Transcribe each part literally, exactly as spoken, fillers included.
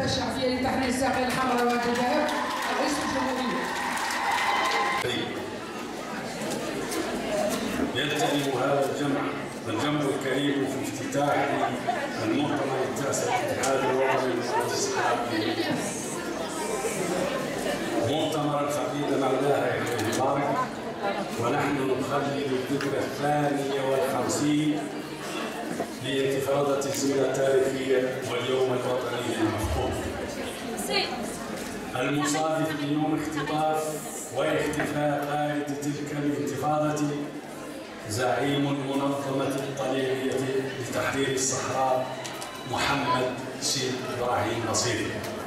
الشعبية لتحرير الساقية الحمراء والجزائر رئيس الجمهورية. يلتئم هذا الجمع الجمع الكريم في افتتاح المؤتمر التاسع للاتحاد الوطني للقوات الصحراوية. مؤتمر الخطيب مولاها يحيى مبارك، ونحن نخلد الذكرى الثانية والخمسين لانتفاضة الزمنة التاريخية واليوم الوطني المفقود المصادف ليوم اختطاف واختفاء قائد تلك الانتفاضة زعيم المنظمة الطليعية لتحرير الصحراء محمد سيد إبراهيم نصير.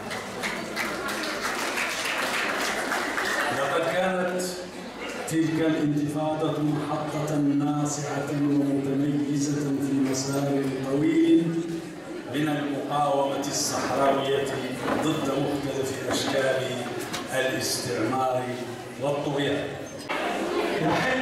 لقد كانت تلك الانتفاضة محطة ناصعة ومتميزة في مسار طويل من المقاومة الصحراوية ضد مختلف أشكال الاستعمار والطغيان.